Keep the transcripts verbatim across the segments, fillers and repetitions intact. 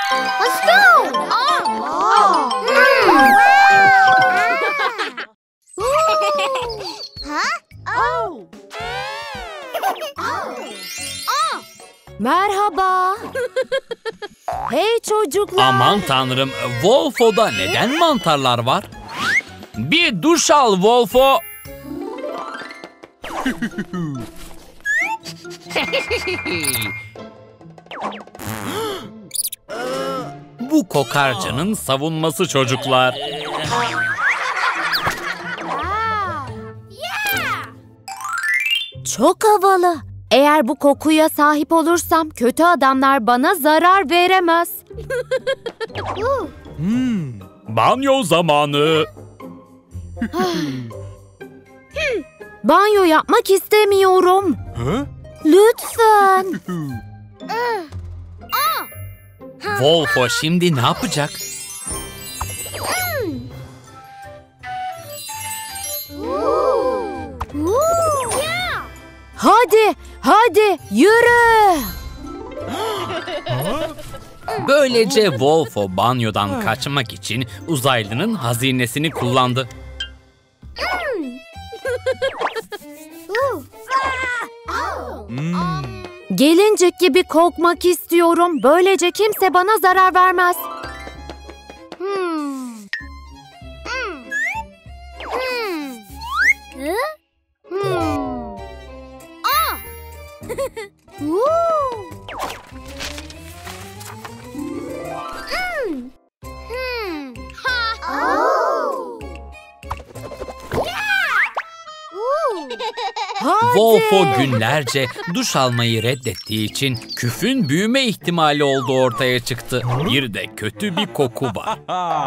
Let's go! Oh! Oh! Mm. Huh? Oh! Oh! Merhaba. Hey çocuklar. Aman tanrım, Wolfo'da neden mantarlar var? Bir duş al Wolfo. Bu kokarcanın savunması çocuklar. Çok havalı. Eğer bu kokuya sahip olursam kötü adamlar bana zarar veremez. Hmm, banyo zamanı. Banyo yapmak istemiyorum. Hı? Lütfen. Wolfo şimdi ne yapacak? Hadi, hadi yürü. Böylece Wolfo banyodan kaçmak için uzaylının hazinesini kullandı. Gelincik gibi kokmak istiyorum. Böylece kimse bana zarar vermez. Hmm. Hmm. Hmm. Hmm. Ah! Woo! Mm. Hmm. Ha! Oh! Yeah! Woo! Hadi. Wolfo günlerce duş almayı reddettiği için küfün büyüme ihtimali olduğu ortaya çıktı. Bir de kötü bir koku var.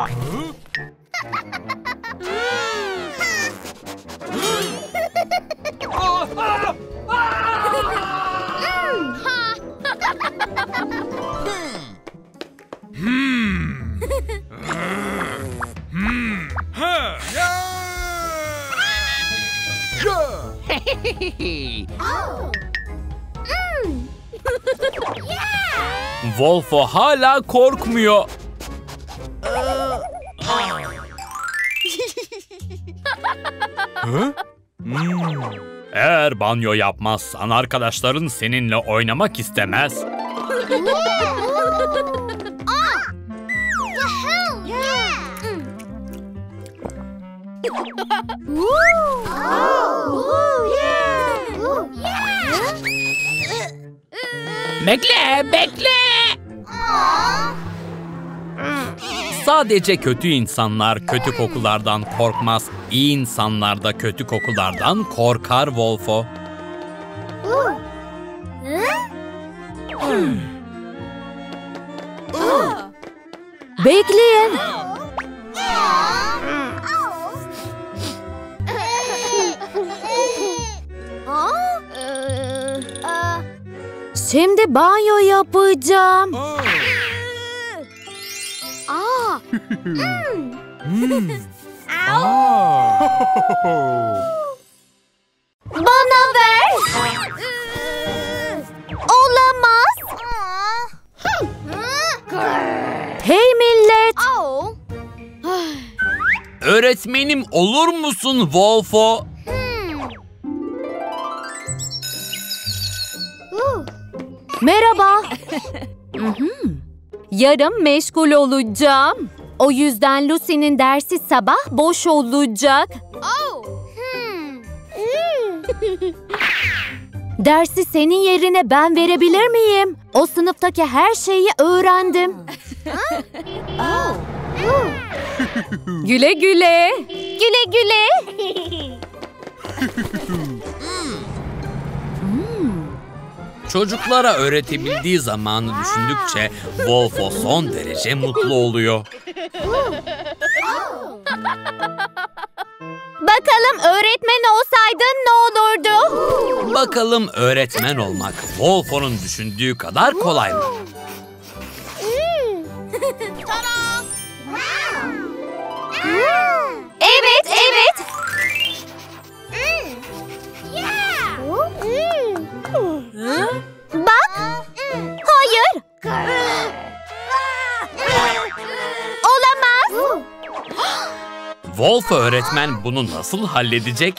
Wolfo hala korkmuyor. Hı? Hmm. Eğer banyo yapmazsan arkadaşların seninle oynamak istemez. Bekle, bekle. Sadece kötü insanlar kötü kokulardan korkmaz. İyi insanlar da kötü kokulardan korkar Wolfo. Bekleyin. Şimdi banyo yapacağım. Ah! Hmm. Bana ver. Olamaz. Hey millet. Oh! Öğretmenim olur musun Wolfo? Merhaba. Yarın meşgul olacağım. O yüzden Lucy'nin dersi sabah boş olacak. Oh! Hmm. Dersi senin yerine ben verebilir miyim? O sınıftaki her şeyi öğrendim. Oh! Güle güle. Güle güle. Çocuklara öğretebildiği zamanı düşündükçe Wolfo son derece mutlu oluyor. Bakalım öğretmen olsaydın ne olurdu? Bakalım öğretmen olmak Wolfo'nun düşündüğü kadar kolay mı? Evet, evet. Bak. Hayır. Wolf öğretmen bunu nasıl halledecek?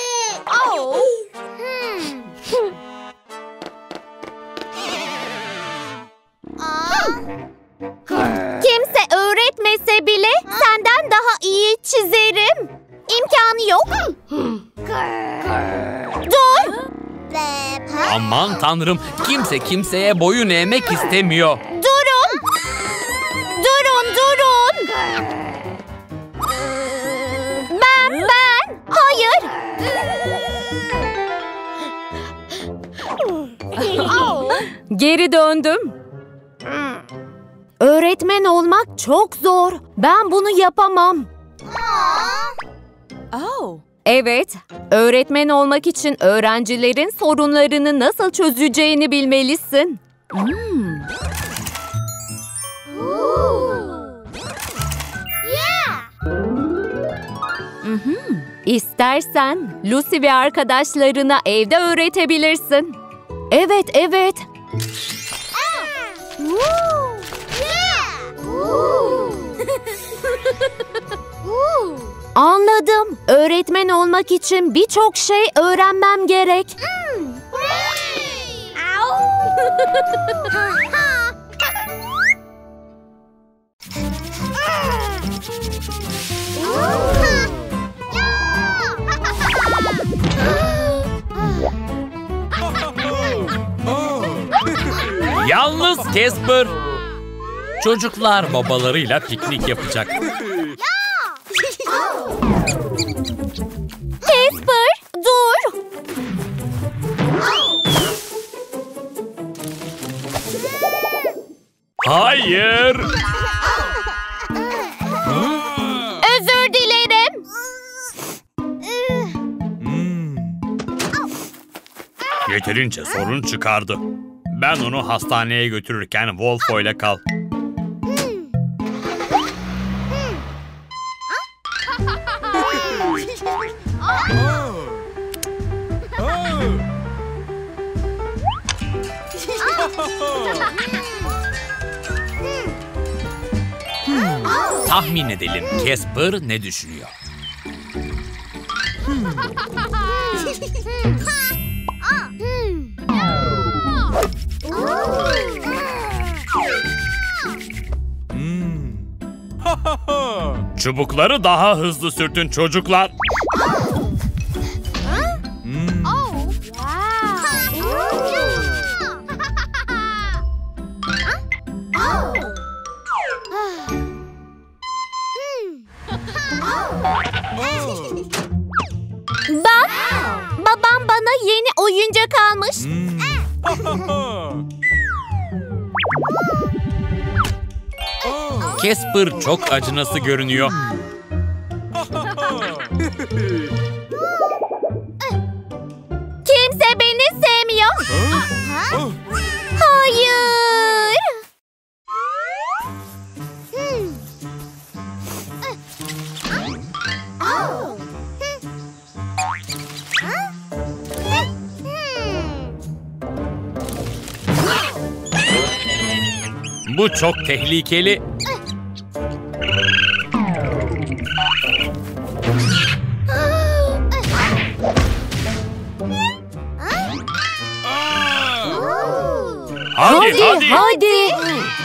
Kimse öğretmese bile senden daha iyi çizerim. İmkanı yok. Dur. Aman tanrım, kimse kimseye boyun eğmek istemiyor. Durun. Durun, durun. Ben, ben. Hayır. Geri döndüm. Öğretmen olmak çok zor. Ben bunu yapamam. Evet, öğretmen olmak için öğrencilerin sorunlarını nasıl çözeceğini bilmelisin. Hmm. Mhm. İstersen Lucy ve arkadaşlarına evde öğretebilirsin. Evet, evet. Anladım. Öğretmen olmak için birçok şey öğrenmem gerek. Yalnız Casper. Çocuklar babalarıyla piknik yapacak. Casper, dur. Hayır. Özür dilerim. Yeterince sorun çıkardı. Ben onu hastaneye götürürken Wolfo ile kal. Tahmin edelim Casper ne düşünüyor? Çubukları daha hızlı sürtün çocuklar. Bak, babam bana yeni oyuncak almış. Casper çok acınası görünüyor. Kimse beni sevmiyor. Hayır. Bu çok tehlikeli. Hadi, hadi. hadi.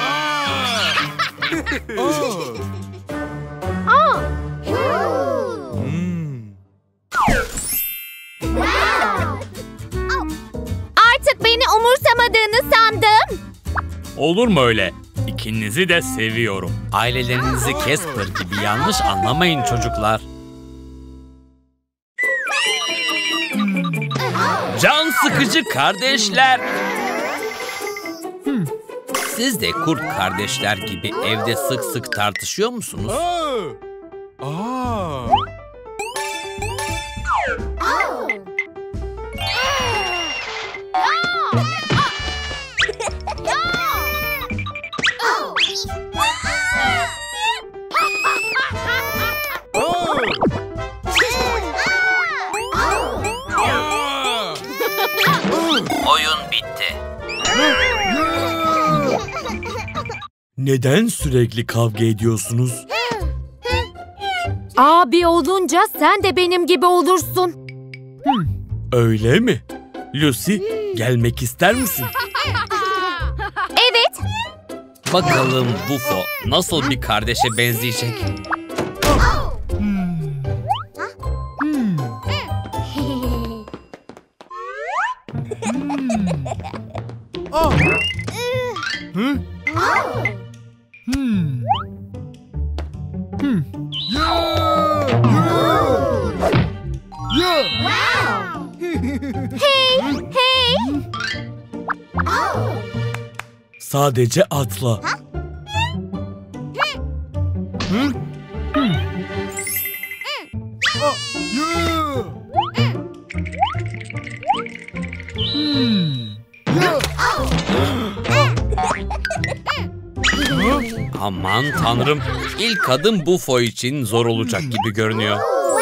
Artık beni umursamadığını sandım. Olur mu öyle? İkinizi de seviyorum. Ailelerinizi Casper gibi yanlış anlamayın çocuklar. Can sıkıcı kardeşler. Siz de kurt kardeşler gibi evde sık sık tartışıyor musunuz? Oyun bitti. Neden sürekli kavga ediyorsunuz? Abi olunca sen de benim gibi olursun. Öyle mi? Lucy, gelmek ister misin? Evet. Bakalım Bufo nasıl bir kardeşe benzeyecek? Hey, hey. Sadece atla. Aman tanrım, ilk adım Bufo için zor olacak gibi görünüyor.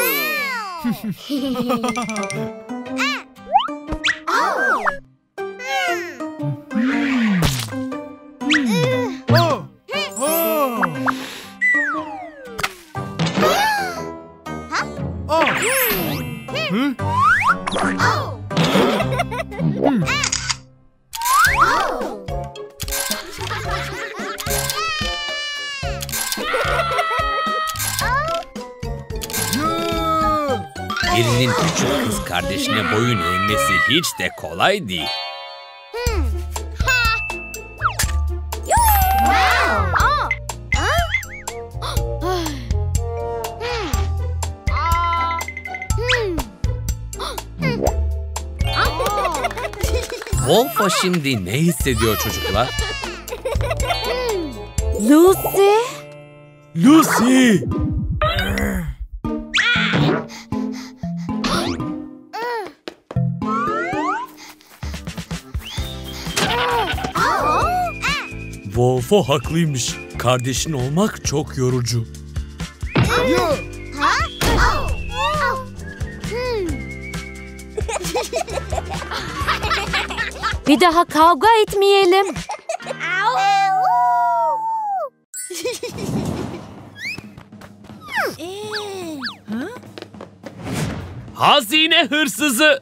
Birinin küçük kız kardeşine boyun eğmesi hiç de kolay değil. Wolfo şimdi ne hissediyor çocuklar? Lucy. Lucy! Wolfo haklıymış. Kardeşin olmak çok yorucu. Bir daha kavga etmeyelim. Hazine hırsızı!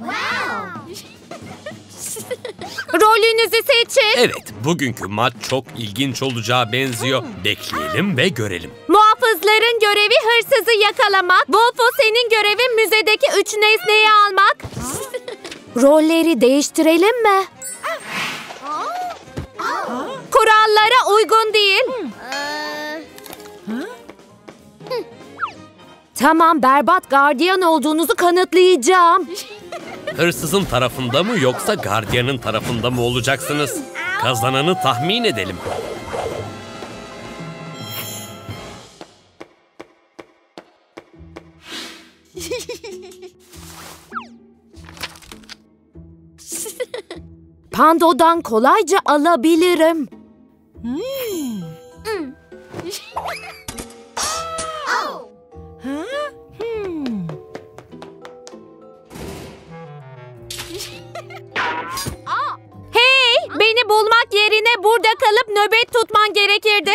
Rolünüzü seçin. Evet, bugünkü maç çok ilginç olacağı benziyor. Bekleyelim ve görelim. Muhafızların görevi hırsızı yakalamak. Wolfo, senin görevin müzedeki üç nesneyi almak. Rolleri değiştirelim mi? Kurallara uygun değil. Tamam, berbat gardiyan olduğunuzu kanıtlayacağım. Hırsızın tarafında mı yoksa gardiyanın tarafında mı olacaksınız? Kazananı tahmin edelim. Pando'dan kolayca alabilirim. Hey, beni bulmak yerine burada kalıp nöbet tutman gerekirdi.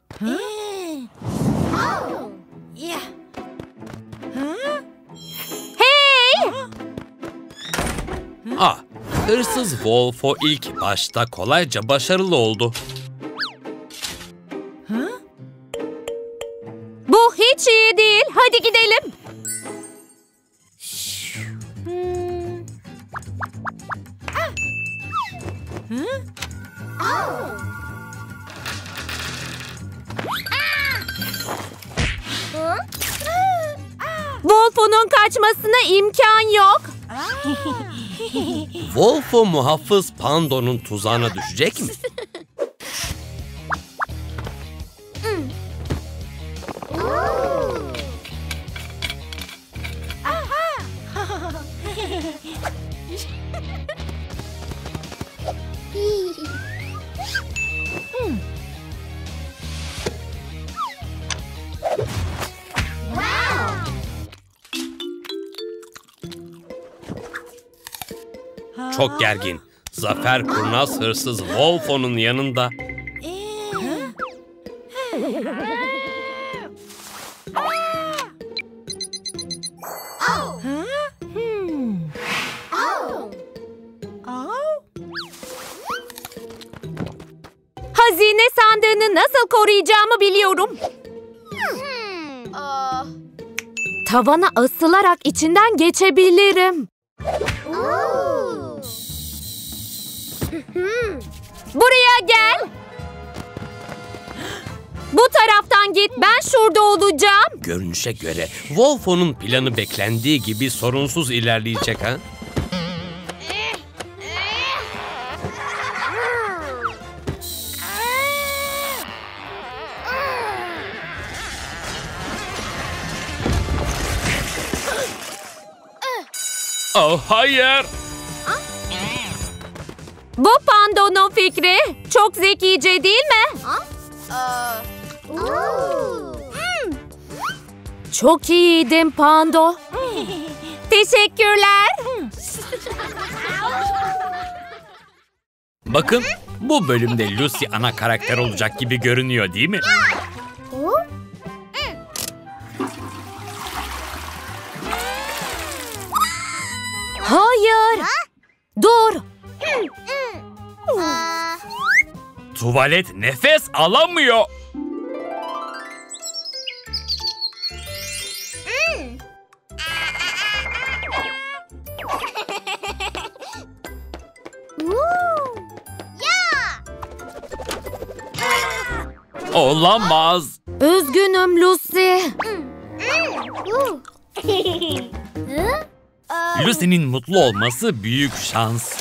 Hey! Ah, hırsız Wolfo ilk başta kolayca başarılı oldu. Bu hiç iyi değil. Hadi gidelim. Wolfo'nun kaçmasına imkan yok. Wolfo muhafız Pando'nun tuzağına düşecek mi? Çok gergin. Zafer kurnaz hırsız Wolfo'nun yanında. sandığını nasıl koruyacağımı biliyorum. Tavana asılarak içinden geçebilirim. Buraya gel. Bu taraftan git. Ben şurada olacağım. Görünüşe göre Wolfo'nun planı beklendiği gibi sorunsuz ilerleyecek ha? Oh hayır. Bu Pando'nun fikri. Çok zekice değil mi? Çok iyiydin Pando. Teşekkürler. Bakın, bu bölümde Lucy ana karakter olacak gibi görünüyor değil mi? Hayır. Dur. Tuvalet nefes alamıyor. Olamaz. Üzgünüm Lucy. Lucy'nin mutlu olması büyük şans.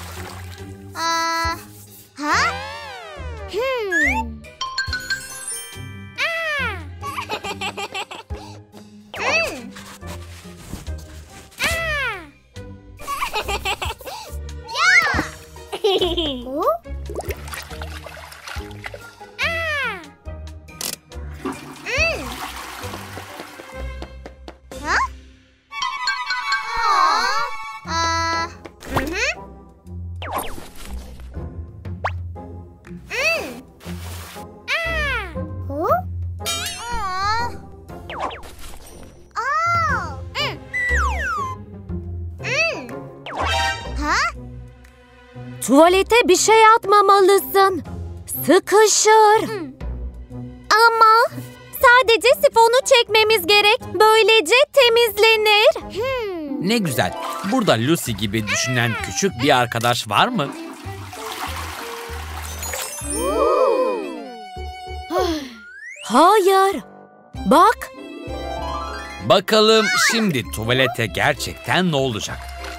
Tuvalete bir şey atmamalısın. Sıkışır. Ama sadece sifonu çekmemiz gerek. Böylece temizlenir. Ne güzel. Burada Lucy gibi düşünen küçük bir arkadaş var mı? Hayır. Bak. Bakalım şimdi tuvalete gerçekten ne olacak?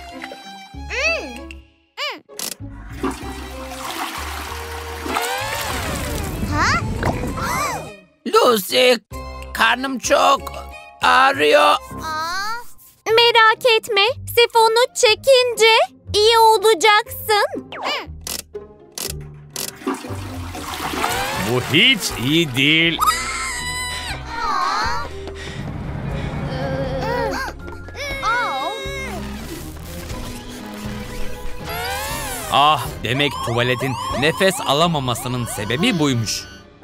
Lucy, karnım çok ağrıyor. Merak etme. Sifonu çekince iyi olacaksın. Bu hiç iyi değil. Ah, demek tuvaletin nefes alamamasının sebebi buymuş.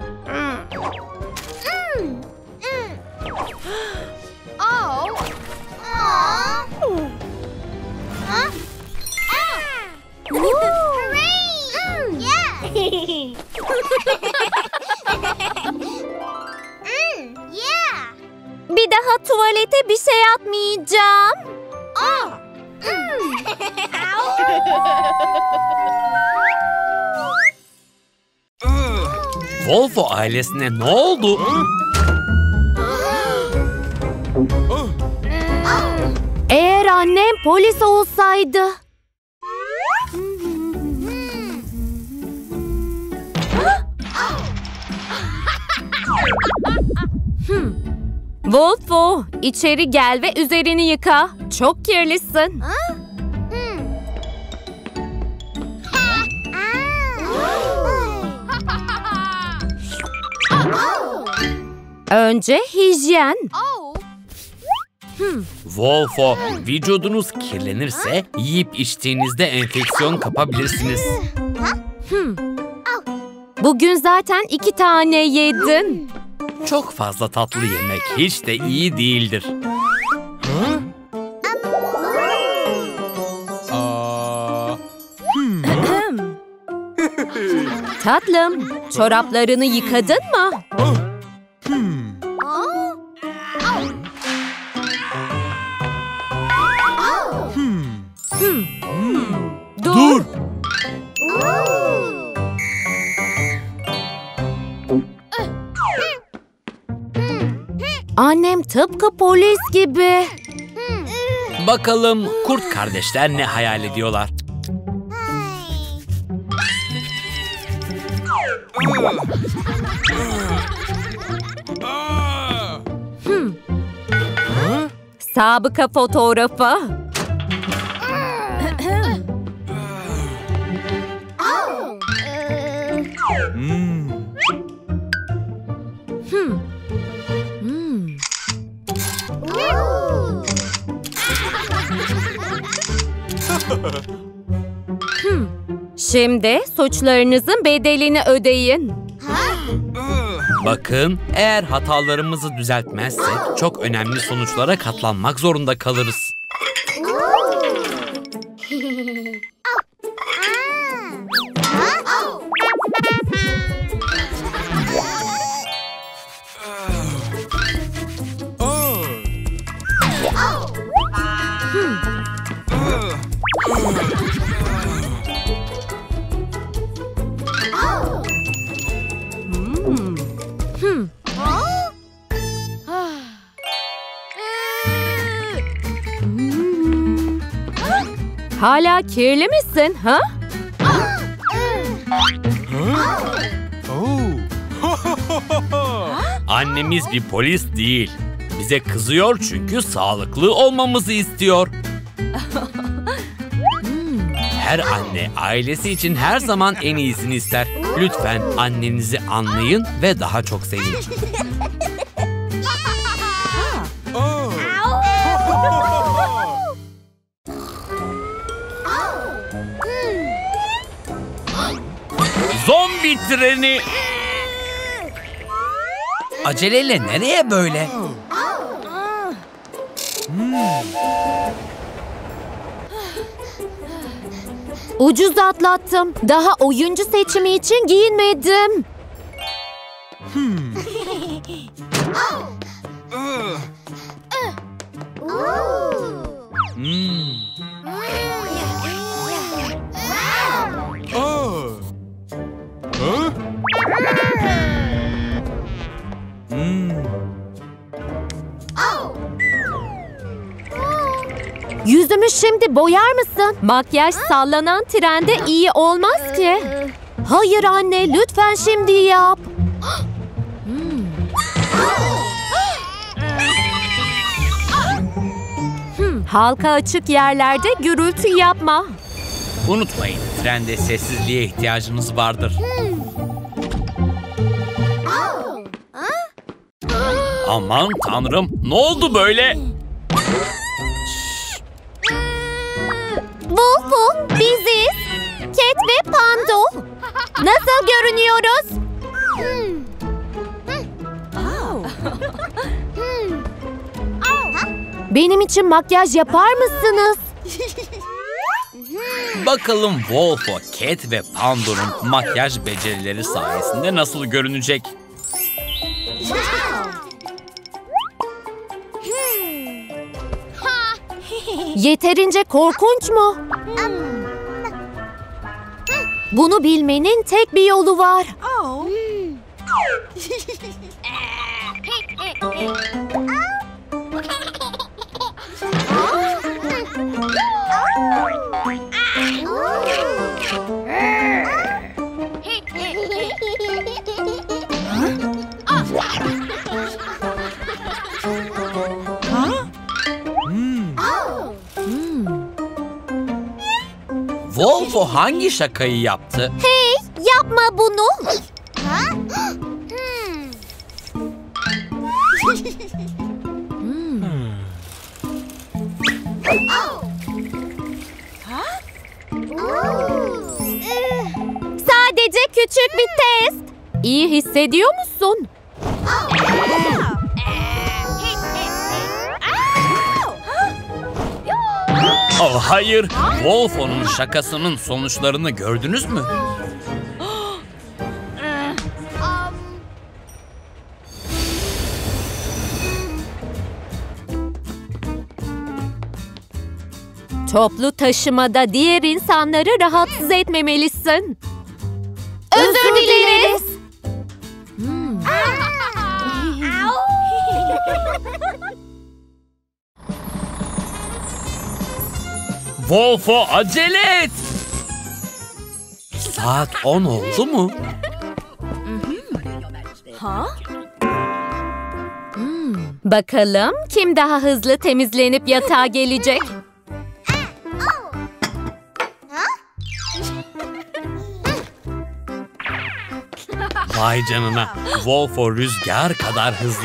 Bir daha tuvalete bir şey atmayacağım. Wolfo ailesine ne oldu? Eğer annem polis olsaydı. Hmm. Wolfo, içeri gel ve üzerini yıka. Çok kirlisin. Önce hijyen. Wolfo, vücudunuz kirlenirse yiyip içtiğinizde enfeksiyon kapabilirsiniz. Bugün zaten iki tane yedin. Çok fazla tatlı yemek hiç de iyi değildir. Aa, Tatlım, çoraplarını yıkadın mı? Hmm. Dur. Dur! Annem tıpkı polis gibi. Bakalım kurt kardeşler ne hayal ediyorlar? Hmm. Sabıka fotoğrafı. Hmm. Hmm. Hmm. Hmm. Şimdi suçlarınızın bedelini ödeyin. Bakın, eğer hatalarımızı düzeltmezsek çok önemli sonuçlara katlanmak zorunda kalırız. Hala kirli misin, ha? Annemiz bir polis değil. Bize kızıyor çünkü sağlıklı olmamızı istiyor. Her anne ailesi için her zaman en iyisini ister. Lütfen annenizi anlayın ve daha çok sevin. Zombi treni! Aceleyle nereye böyle? Ucuz atlattım. Daha oyuncu seçimi için giyinmedim. Hmm. Yüzümü şimdi boyar mısın? Makyaj sallanan trende iyi olmaz ki. Hayır anne, lütfen şimdi yap. Hmm. Hmm, halka açık yerlerde gürültü yapma. Unutmayın, trende sessizliğe ihtiyacınız vardır. Aman tanrım, ne oldu böyle? Wolf'u, biziz. Cat ve Pando. Nasıl görünüyoruz? Benim için makyaj yapar mısınız? Bakalım Wolfo, Cat ve Pando'nun makyaj becerileri sayesinde nasıl görünecek? Yeterince korkunç mu? Bunu bilmenin tek bir yolu var. Wolfo hangi şakayı yaptı? Hey, yapma bunu. Sadece küçük bir test. İyi hissediyor musun? Oh hayır, Wolfo'nun şakasının sonuçlarını gördünüz mü? Toplu taşımada diğer insanları rahatsız etmemelisin. Özür dileriz. Wolfo acele et! Saat on oldu mu? Bakalım kim daha hızlı temizlenip yatağa gelecek? Vay canına, Wolfo rüzgar kadar hızlı.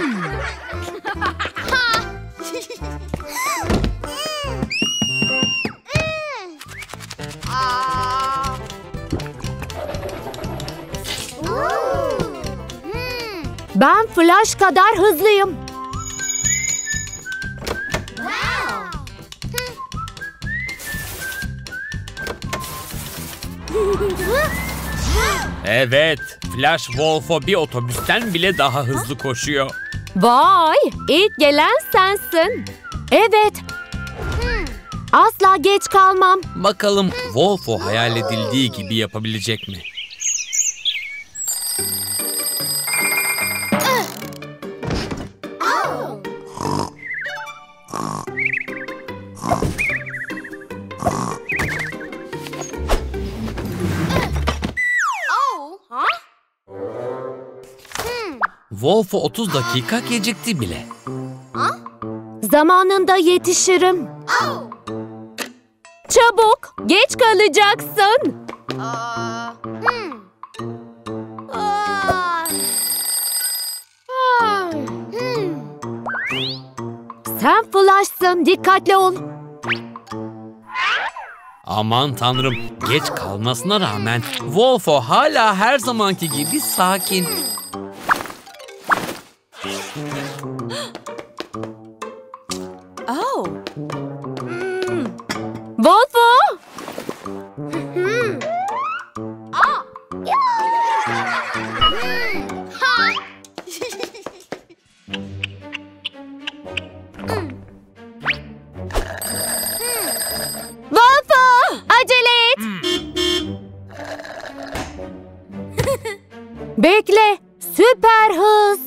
Ben Flash kadar hızlıyım. Evet, Flash Wolfo bir otobüsten bile daha hızlı koşuyor. Vay, ilk gelen sensin. Evet. Asla geç kalmam. Bakalım Wolfo hayal edildiği gibi yapabilecek mi? Wolfo otuz dakika gecikti bile. Zamanında yetişirim. Çabuk, geç kalacaksın. Sen Flash'sın, dikkatli ol. Aman tanrım, geç kalmasına rağmen Wolfo hala her zamanki gibi sakin. Wolfo! Wolfo! Acele et! Bekle! Süper hız!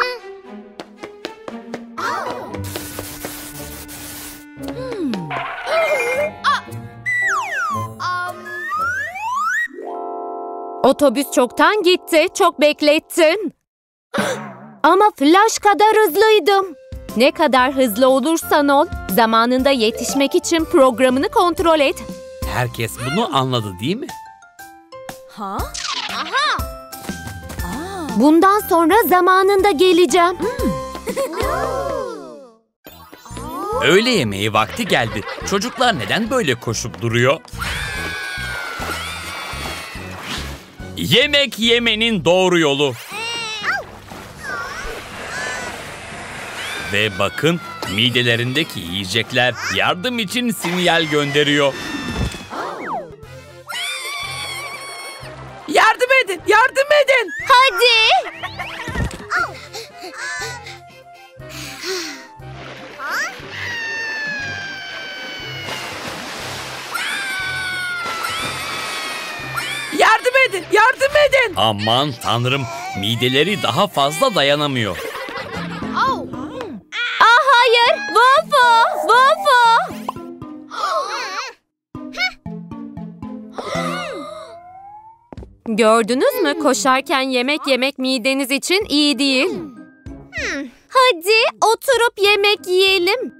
Otobüs çoktan gitti. Çok beklettin. Ama Flash kadar hızlıydım. Ne kadar hızlı olursan ol, zamanında yetişmek için programını kontrol et. Herkes bunu anladı değil mi? Bundan sonra zamanında geleceğim. Öğle yemeği vakti geldi. Çocuklar neden böyle koşup duruyor? Yemek yemenin doğru yolu. Ve bakın, midelerindeki yiyecekler yardım için sinyal gönderiyor. Yardım edin, yardım edin. Hadi! Yardım edin, yardım edin. Aman tanrım, mideleri daha fazla dayanamıyor. Ah hayır! Wolfo! Wolfo! Gördünüz mü? Koşarken yemek yemek mideniz için iyi değil. Hadi oturup yemek yiyelim.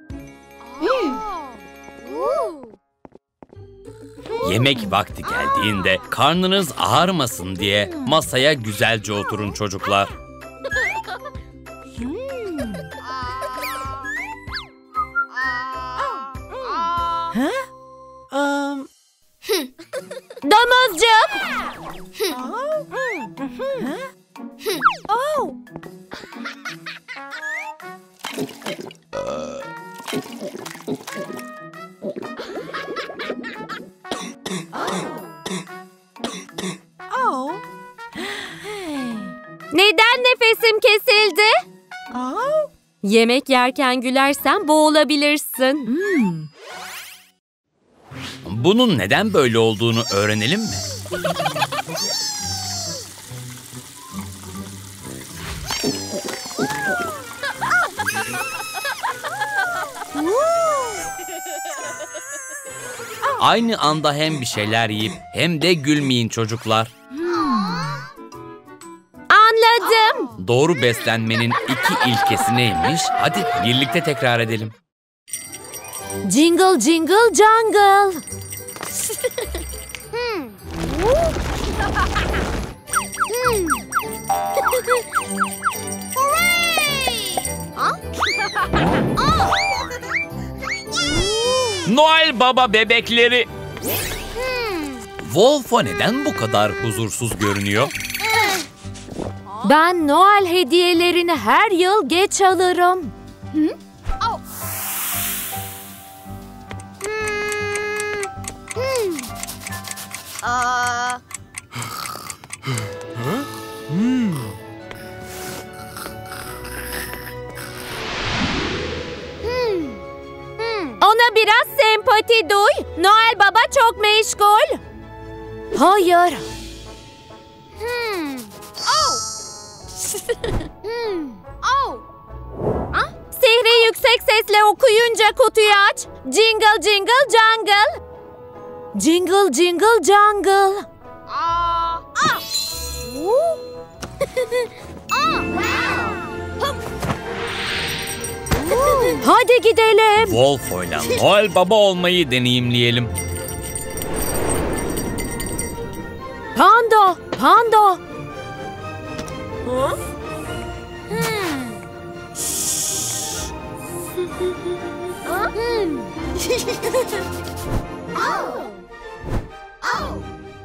Yemek vakti geldiğinde karnınız ağrımasın diye masaya güzelce oturun çocuklar. Domuzcuk! Neden nefesim kesildi? Yemek yerken gülersen boğulabilirsin. Bunun neden böyle olduğunu öğrenelim mi? Aynı anda hem bir şeyler yiyip hem de gülmeyin çocuklar. Anladım. Doğru beslenmenin iki ilkesi neymiş? Hadi birlikte tekrar edelim. Jingle jingle jungle. Noel Baba bebekleri. Wolfo neden bu kadar huzursuz görünüyor? Ben Noel hediyelerini her yıl geç alırım. Aa, Ona biraz sempati duy. Noel Baba çok meşgul. Hayır. hmm. Oh. hmm. Oh. Sihri yüksek sesle okuyunca kutuyu aç. Jingle jingle jungle. Jingle jingle jungle. Aa. Ah. Woo. Ah. Wow. Hadi gidelim. Wolfo'yla Noel Baba olmayı deneyimleyelim. Pando, Pando. Hmm. Hmm. Oh. Oh.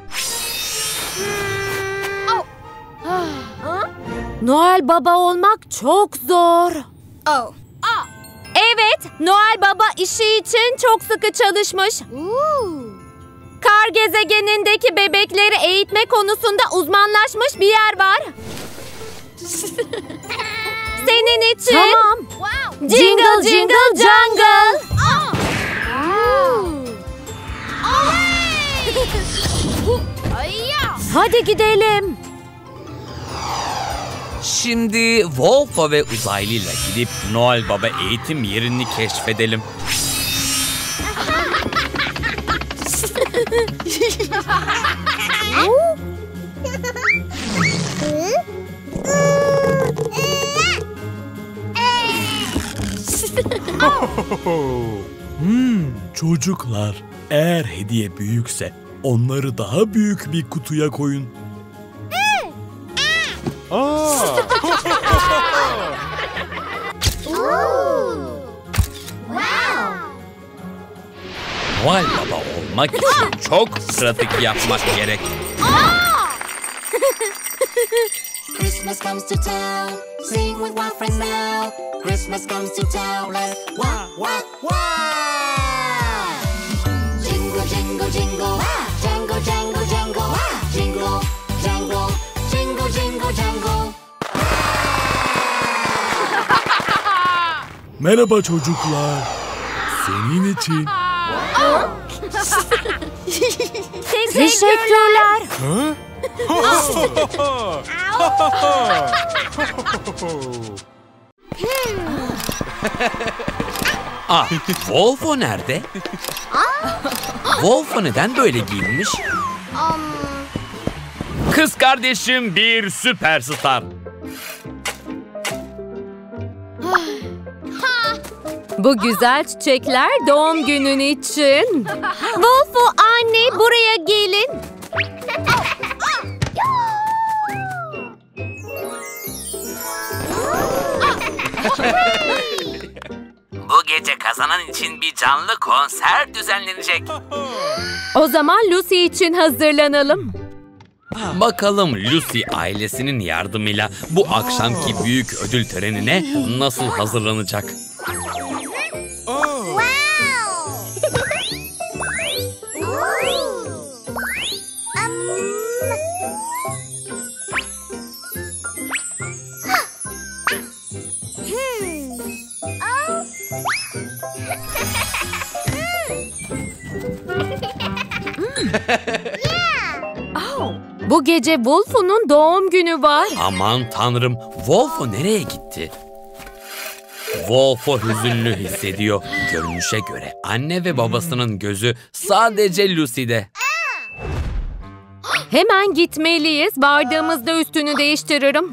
Oh. Huh? Noel Baba olmak çok zor. Oh. Ah. Evet, Noel Baba işi için çok sıkı çalışmış. Ooh. Kar gezegenindeki bebekleri eğitme konusunda uzmanlaşmış bir yer var. Senin için. Tamam. Wow. Jingle jingle jungle. Oh. Ooh. Ayya. Hadi gidelim. Şimdi Wolfo ve uzaylıyla gidip Noel Baba eğitim yerini keşfedelim. Hmm, çocuklar, eğer hediye büyükse onları daha büyük bir kutuya koyun. Noel Baba olmak için çok pratik yapmak gerek. Christmas comes to town, sing with one friend now. Christmas comes to town, let's wah, wah, wah. Jingle, jingle, jingle, jangle, jangle, jangle, jingle, jangle, jingle, jingle, jangle. Merhaba çocuklar. Senin için. Teşekkürler. Ah, Wolfo nerede? Wolfo neden böyle giyinmiş? Um. Kız kardeşim bir süperstar. Bu güzel çiçekler doğum günün için. Wolfo anne buraya gelin. Bu gece kazanan için bir canlı konser düzenlenecek. O zaman Lucy için hazırlanalım. Bakalım Lucy ailesinin yardımıyla bu akşamki büyük ödül törenine nasıl hazırlanacak? Bu gece Wolfo'nun doğum günü var. Aman tanrım, Wolfo nereye gitti? Wolfo hüzünlü hissediyor. Görünüşe göre anne ve babasının gözü sadece Lucy'de. Hemen gitmeliyiz. Vardığımızda üstünü değiştiririm.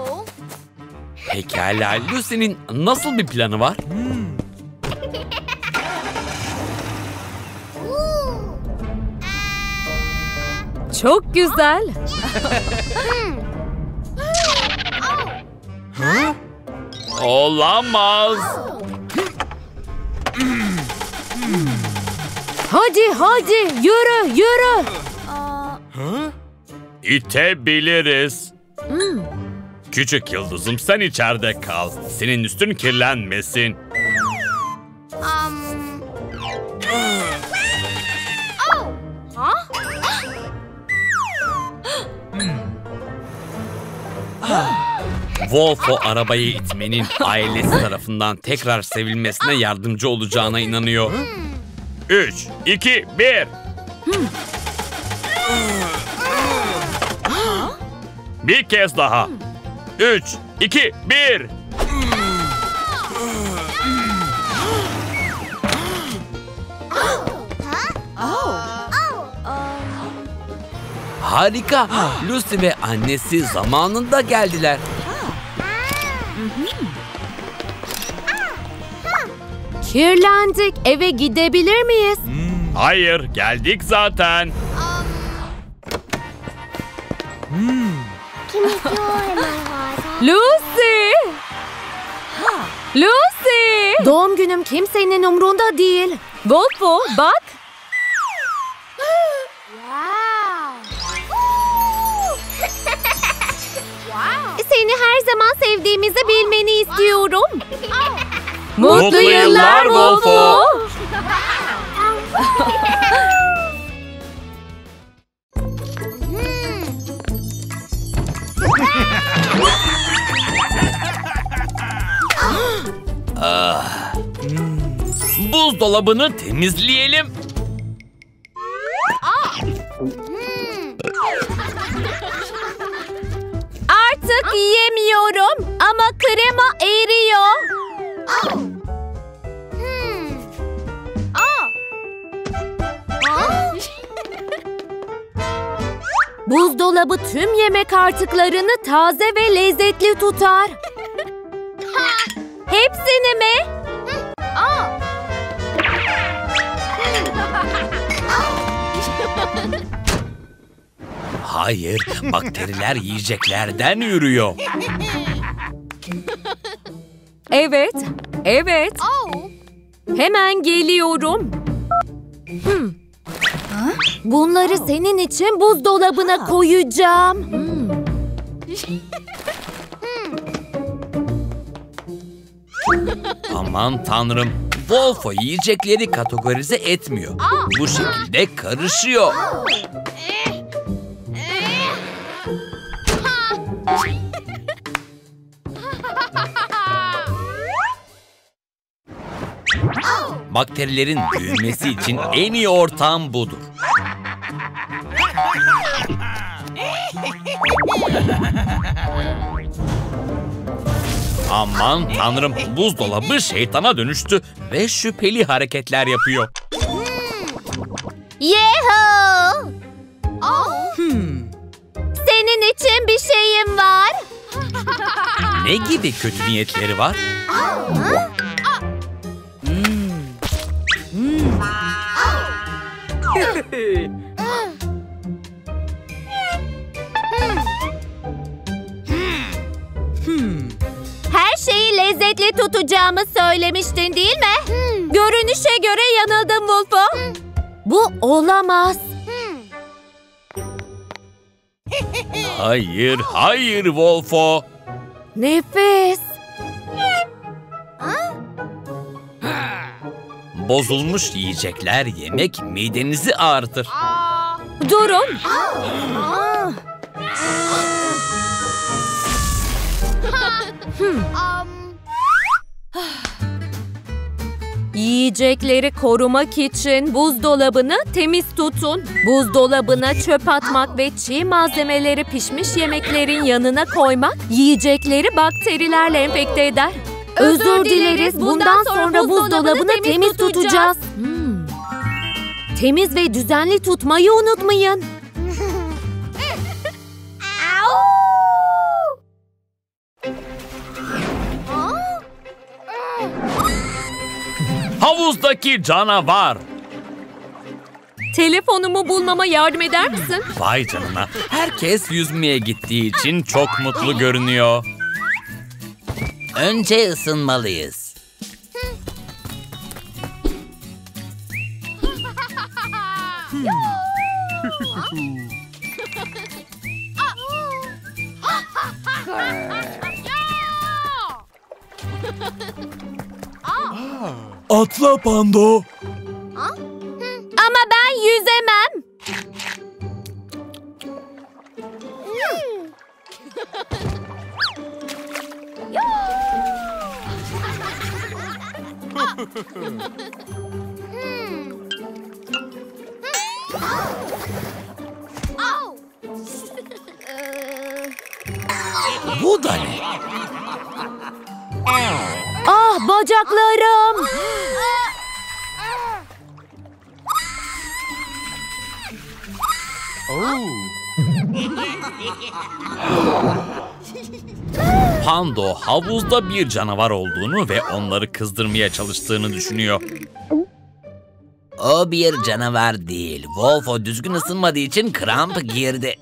Pekala, Lucy'nin nasıl bir planı var? Çok güzel. Olamaz. Hadi hadi yürü yürü. İtebiliriz. Küçük yıldızım, sen içeride kal. Senin üstün kirlenmesin. Wolfo arabayı itmenin ailesi tarafından tekrar sevilmesine yardımcı olacağına inanıyor. Üç, iki, bir. Bir kez daha. Üç, iki, bir. Harika. Lucy ve annesi zamanında geldiler. Kirlendik. Eve gidebilir miyiz? Hayır, geldik zaten. Can you throw in my heart? Lucy! Lucy! Doğum günüm kimsenin umrunda değil. Wolfo bak. Seni her zaman sevdiğimizi bilmeni istiyorum. Mutlu, Mutlu yıllar yıllar Wolfo. Buzdolabını temizleyelim. Artık yiyemiyorum ama krema eriyor. Buzdolabı tüm yemek artıklarını taze ve lezzetli tutar. Hepsini mi? Hayır, bakteriler yiyeceklerden yürüyor. Evet, evet. Hemen geliyorum. Hmm. Bunları senin için buzdolabına koyacağım. Hmm. Aman tanrım, Wolfo yiyecekleri kategorize etmiyor. Bu şekilde karışıyor. Bakterilerin büyümesi için en iyi ortam budur. Aman tanrım, buzdolabı şeytana dönüştü ve şüpheli hareketler yapıyor. Yeho! Senin için bir şeyim var. Ne gibi kötü niyetleri var? Her şeyi lezzetli tutacağımı söylemiştin değil mi? Görünüşe göre yanıldım Wolfo. Bu olamaz. Hayır, hayır Wolfo. Nefis. Bozulmuş yiyecekler yemek midenizi ağrıtır. Durun. Yiyecekleri korumak için buzdolabını temiz tutun. Buzdolabına çöp atmak ve çiğ malzemeleri pişmiş yemeklerin yanına koymak yiyecekleri bakterilerle enfekte eder. Özür dileriz. Bundan sonra buzdolabını temiz tutacağız. Hmm. Temiz ve düzenli tutmayı unutmayın. Havuzdaki canavar. Telefonumu bulmama yardım eder misin? Vay canına. Herkes yüzmeye gittiği için çok mutlu görünüyor. Önce ısınmalıyız. Atla Pando. Ama ben yüzemem. Bu da ne? Ah, bacaklarım. Pando havuzda bir canavar olduğunu ve onları kızdırmaya çalıştığını düşünüyor. O bir canavar değil. Wolfo düzgün ısınmadığı için kramp girdi.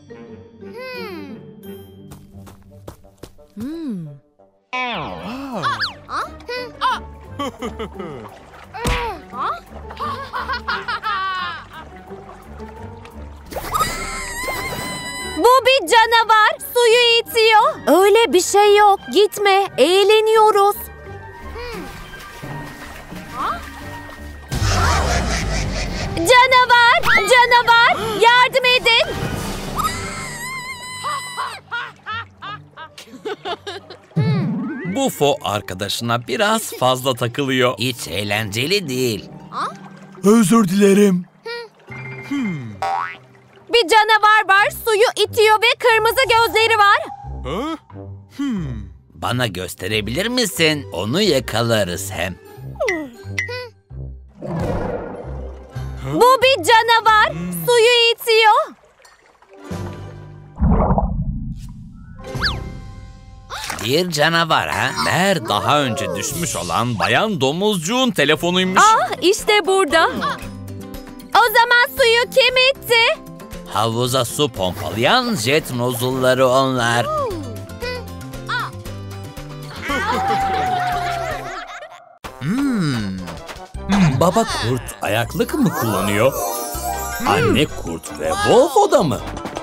Bu bir canavar. Suyu itiyor. Öyle bir şey yok. Gitme. Eğleniyoruz. Canavar! Canavar! Yardım edin! Bufo arkadaşına biraz fazla takılıyor. Hiç eğlenceli değil. Özür dilerim. Bir canavar var. Suyu itiyor ve kırmızı gözleri var. Bana gösterebilir misin? Onu yakalarız hem. Bu bir canavar. Suyu itiyor. Bir canavar ha? Meğer daha önce düşmüş olan Bayan Domuzcuğun telefonuymuş. Ah, işte burada. O zaman suyu kim itti? Havuza su pompalayan jet nozulları onlar. Hmm. Baba kurt ayaklık mı kullanıyor? Anne kurt ve Wolfo da mı?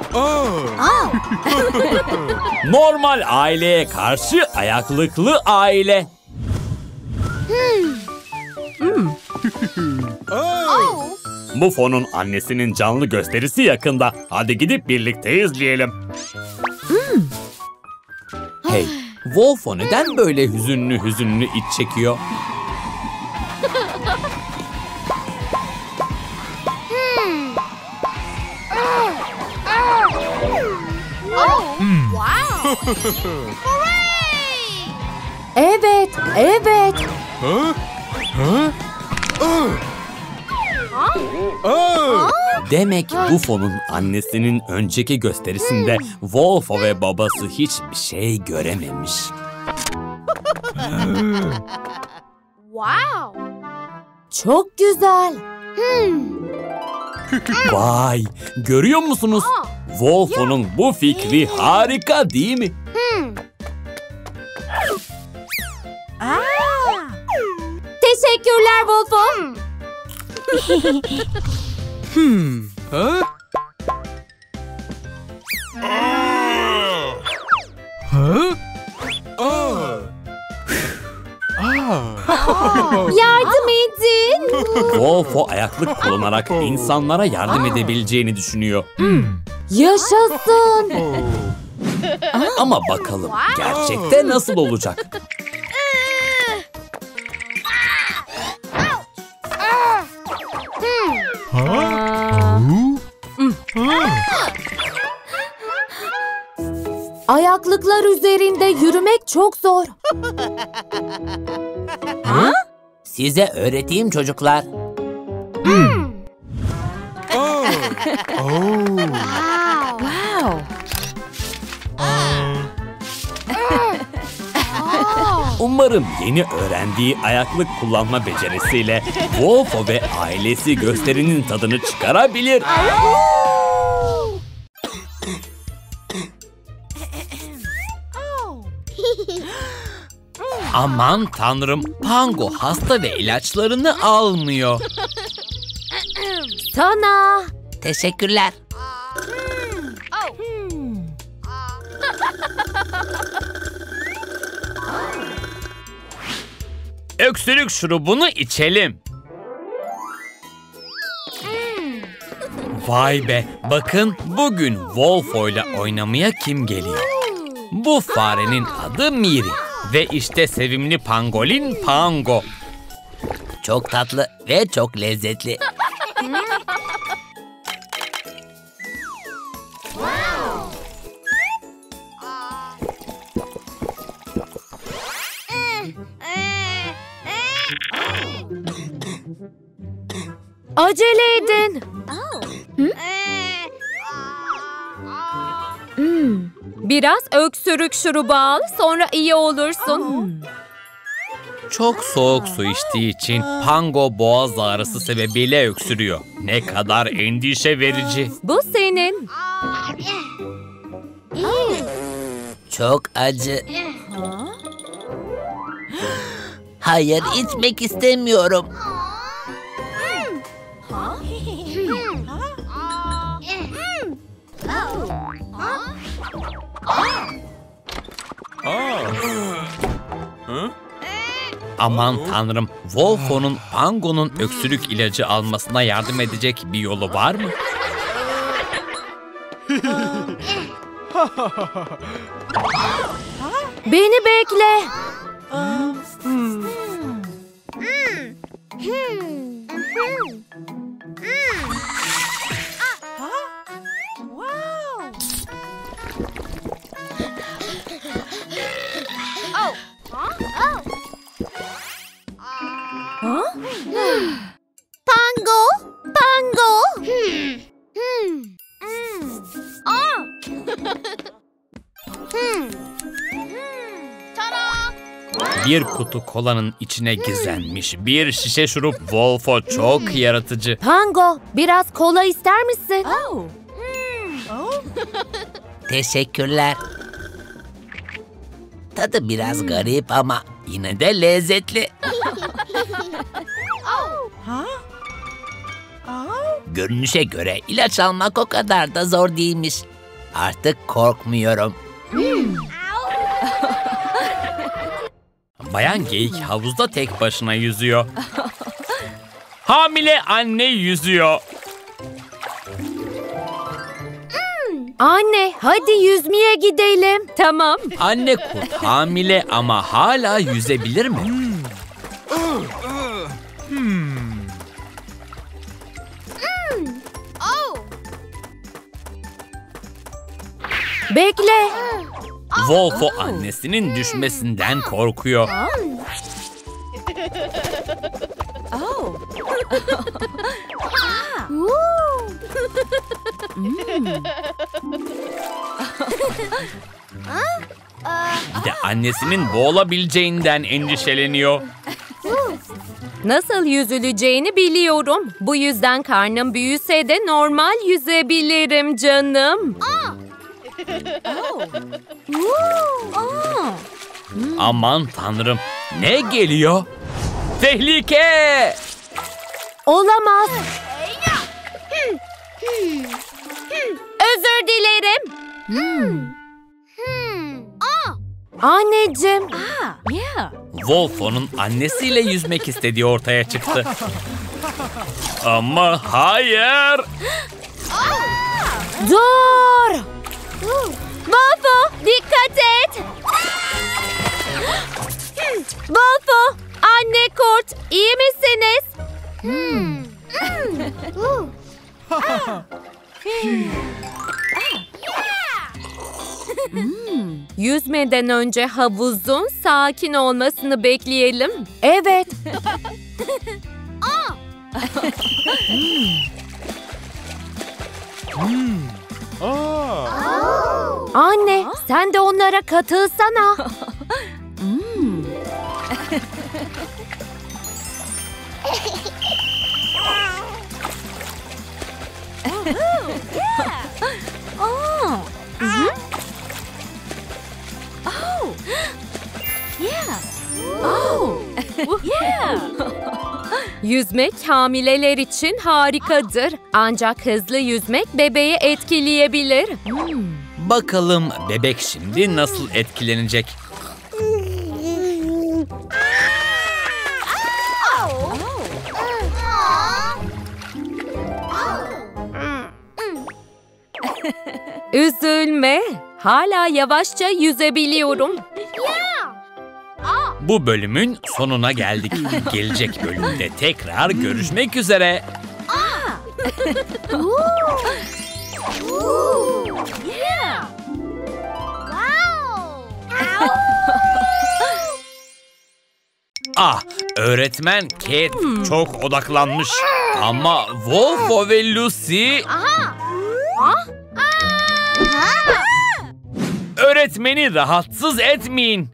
Normal aileye karşı ayaklıklı aile. Bufo'nun annesinin canlı gösterisi yakında. Hadi gidip birlikte izleyelim. Hey, Wolfo neden böyle hüzünlü hüzünlü iç çekiyor? Evet, evet. Demek Bufo'nun annesinin önceki gösterisinde Wolfo ve babası hiçbir şey görememiş. Çok güzel. Vay, görüyor musunuz? Wolfo'nun bu fikri harika değil mi? Teşekkürler Wolfo. Yardım edin. Wolfo ayaklık kullanarak insanlara yardım edebileceğini düşünüyor. Yaşasın. Ama bakalım gerçekte nasıl olacak? Ayaklıklar üzerinde yürümek çok zor. Size öğreteyim çocuklar. Umarım yeni öğrendiği ayaklık kullanma becerisiyle Wolfo ve ailesi gösterinin tadını çıkarabilir. Aman tanrım, Pango hasta ve ilaçlarını almıyor. Sana. Teşekkürler. Öksürük şurubunu içelim. Vay be, bakın bugün Wolfo ile oynamaya kim geliyor? Bu farenin adı Miri ve işte sevimli pangolin Pango. Çok tatlı ve çok lezzetli. Acele edin. Hmm, Biraz öksürük şurubu al, sonra iyi olursun. Çok soğuk su içtiği için Pango boğaz ağrısı sebebiyle öksürüyor. Ne kadar endişe verici. Bu senin. Çok acı. Hayır, içmek istemiyorum. Aman tanrım, Wolfo'nun Pango'nun öksürük ilacı almasına yardım edecek bir yolu var mı? Beni bekle. Pango. Pango. Bir kutu kolanın içine gizlenmiş bir şişe şurup. Wolfo çok yaratıcı. Pango, biraz kola ister misin? Teşekkürler. Tadı biraz garip ama yine de lezzetli. Görünüşe göre ilaç almak o kadar da zor değilmiş. Artık korkmuyorum. Bayan Geyik havuzda tek başına yüzüyor. Hamile anne yüzüyor. Anne, hadi yüzmeye gidelim. Tamam. Anne kurt hamile ama hala yüzebilir mi? Bekle. Wolfo annesinin düşmesinden korkuyor. Bir de annesinin boğulabileceğinden endişeleniyor. Nasıl yüzüleceğini biliyorum. Bu yüzden karnım büyüse de normal yüzebilirim canım. Aman tanrım, ne geliyor? Tehlike! Olamaz. Özür dilerim. Anneciğim. Wolfo'nun annesiyle yüzmek istediği ortaya çıktı. Ama hayır! Dur. Wolfo, dikkat et. Wolfo, anne kurt, iyi misiniz? Yüzmeden önce havuzun sakin olmasını bekleyelim. Evet. Anne, sen de onlara katılsana. Yüzmek hamileler için harikadır. Ancak hızlı yüzmek bebeği etkileyebilir. Bakalım bebek şimdi nasıl etkilenecek? Üzülme. Hala yavaşça yüzebiliyorum. Bu bölümün sonuna geldik. Gelecek bölümde tekrar görüşmek üzere. Ah, öğretmen Kate çok odaklanmış. Ama Wolfo ve Lucy... Öğretmeni rahatsız etmeyin.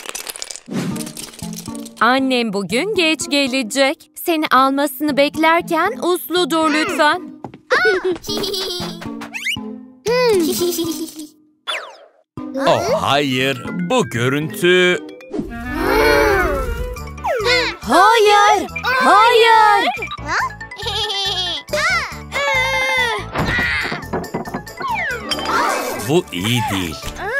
Annem bugün geç gelecek. Seni almasını beklerken uslu dur lütfen. Oh hayır, bu görüntü... Hayır, hayır. Bu iyi değil.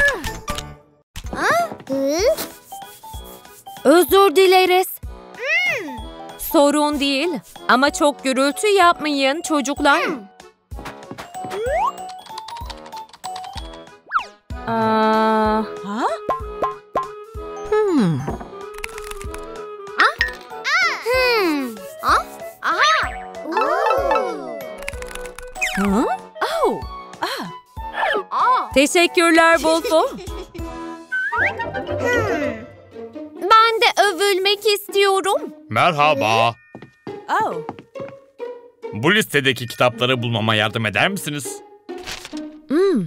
Özür dileriz. Sorun değil. Ama çok gürültü yapmayın çocuklar. Aa, Hmm. teşekkürler Wolfo. Ben de övülmek istiyorum. Merhaba. Bu listedeki kitapları bulmama yardım eder misiniz? Hmm.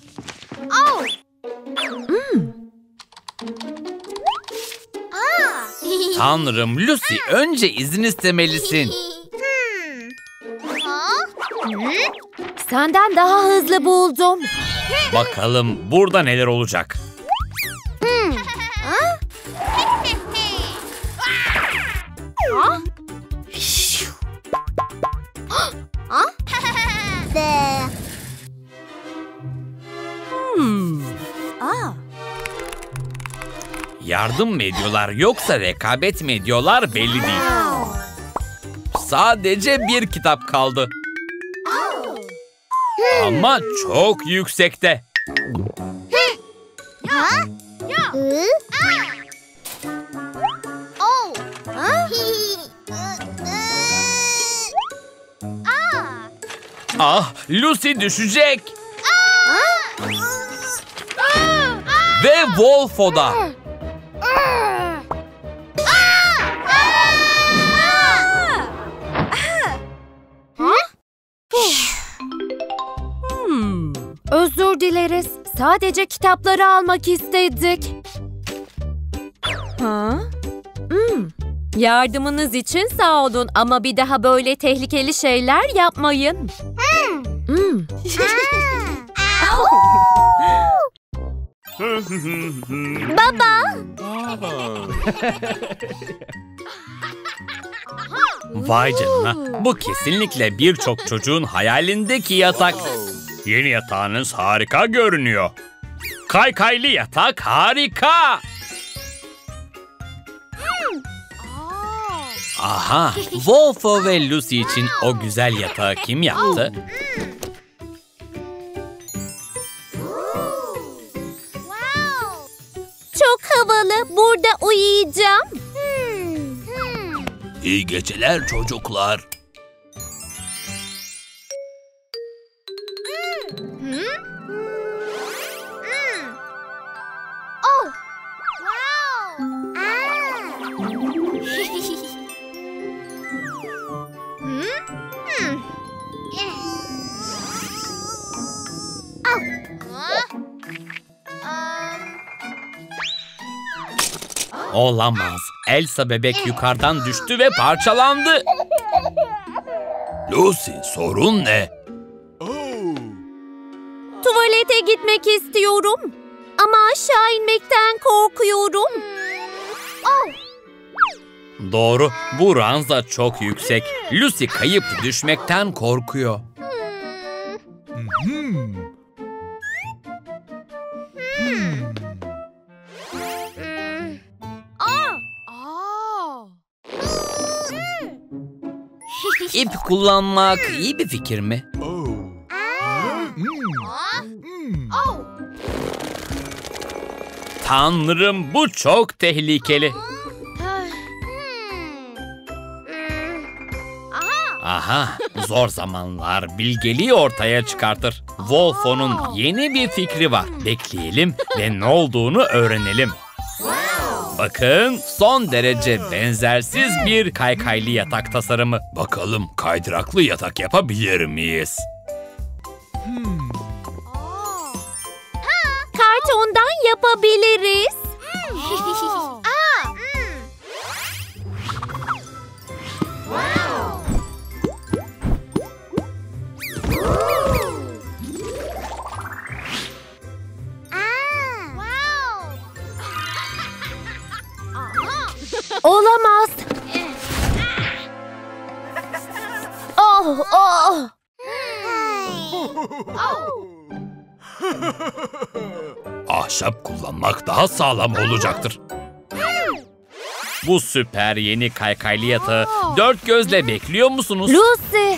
Tanrım Lucy, önce izin istemelisin. Senden daha hızlı buldum. Bakalım burada neler olacak. Yardım mı ediyorlar yoksa rekabet mi ediyorlar belli değil. Sadece bir kitap kaldı. Ama çok yüksekte. Ah, Lucy düşecek. Ve Wolfo da. Özür dileriz. Sadece kitapları almak istedik. Ha? Hmm. Yardımınız için sağ olun ama bir daha böyle tehlikeli şeyler yapmayın. Hmm. Baba. Vay canına. Bu kesinlikle birçok çocuğun hayalindeki yatak. Yeni yatağınız harika görünüyor. Kaykaylı yatak harika. Aha, Wolfo ve Lucy için o güzel yatağı kim yaptı? Çok havalı. Burada uyuyacağım. İyi geceler çocuklar. Olamaz. Elsa bebek yukarıdan düştü ve parçalandı. Lucy, sorun ne? Tuvalete gitmek istiyorum. Ama aşağı inmekten korkuyorum. Doğru, bu ranza çok yüksek. Lucy kayıp düşmekten korkuyor. İp kullanmak iyi bir fikir mi? Tanrım, bu çok tehlikeli. Aha, zor zamanlar bilgeliği ortaya çıkartır. Wolfo'nun yeni bir fikri var. Bekleyelim ve ne olduğunu öğrenelim. Bakın, son derece benzersiz bir kaykaylı yatak tasarımı. Bakalım kaydıraklı yatak yapabilir miyiz? Kartondan yapabiliriz. Olamaz. Oh, oh. Ahşap kullanmak daha sağlam olacaktır. Bu süper yeni kaykaylı yatağı dört gözle bekliyor musunuz? Lucy.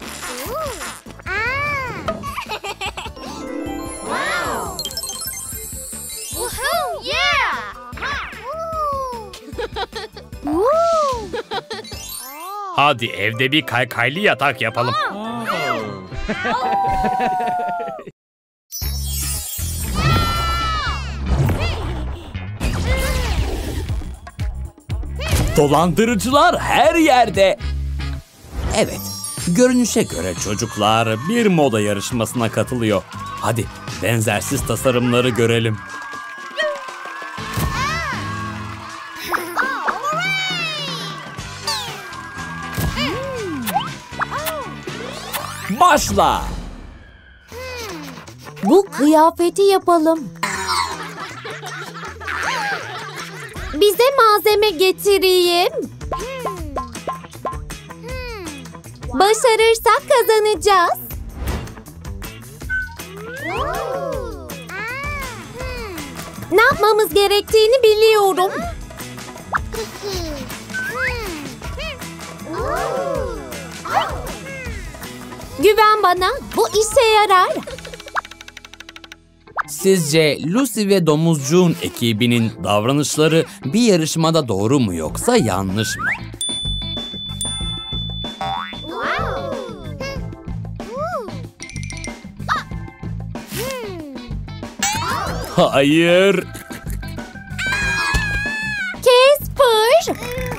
Hadi evde bir kaykaylı yatak yapalım. Dolandırıcılar her yerde. Evet, görünüşe göre çocuklar bir moda yarışmasına katılıyor. Hadi benzersiz tasarımları görelim. Başla. Bu kıyafeti yapalım. Bize malzeme getireyim. Başarırsak kazanacağız. Ne yapmamız gerektiğini biliyorum. Güven bana, bu işe yarar. Sizce Lucy ve Domuzcuğun ekibinin davranışları bir yarışmada doğru mu yoksa yanlış mı? Hayır. Casper!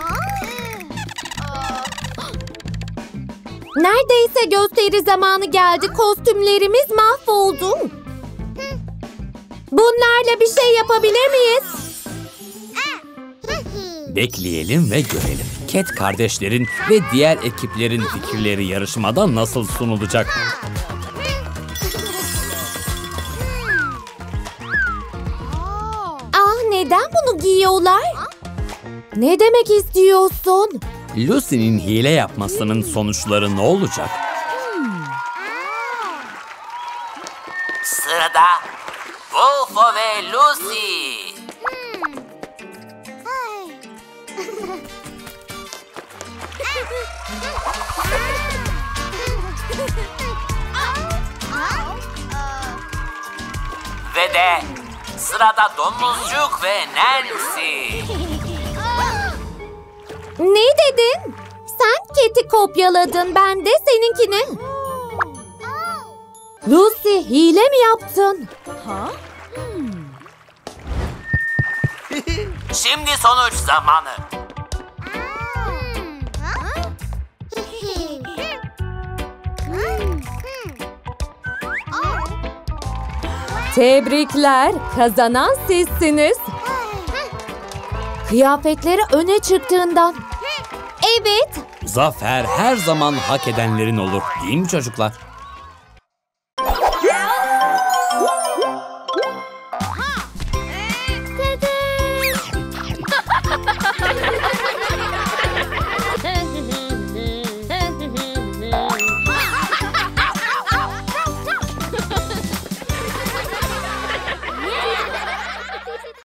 Neredeyse gösteri zamanı geldi. Kostümlerimiz mahvoldu. Bunlarla bir şey yapabilir miyiz? Bekleyelim ve görelim. Cat kardeşlerin ve diğer ekiplerin fikirleri yarışmada nasıl sunulacak? Ah, neden bunu giyiyorlar? Ne demek istiyorsun? Lucy'nin hile yapmasının sonuçları ne olacak? Sırada Wolfo ve Lucy. Ve de sırada Domuzcuk ve Nancy. Ne dedin? Sen Cat'i kopyaladın, ben de seninkini. Lucy, hile mi yaptın? Şimdi sonuç zamanı. Tebrikler, kazanan sizsiniz. Kıyafetleri öne çıktığından. Evet. Zafer her zaman hak edenlerin olur, değil mi çocuklar?